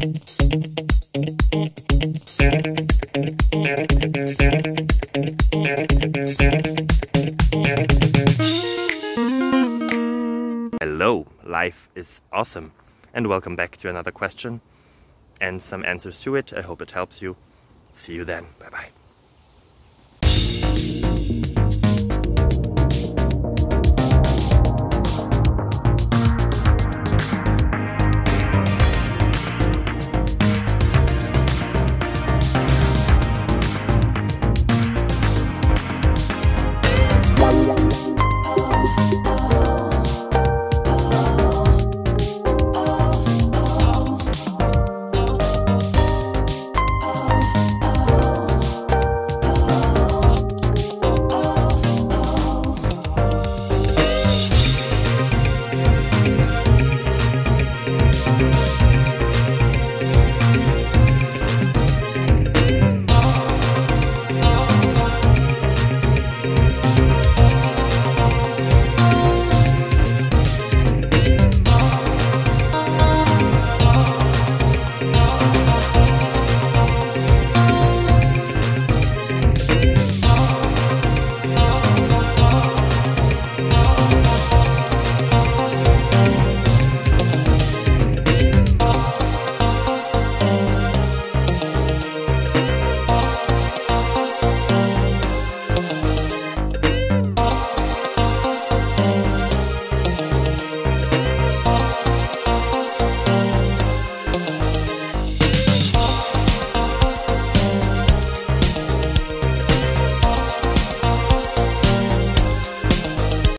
Hello, life is awesome, and welcome back to another question and some answers to it. I hope it helps you. See you then. Bye bye.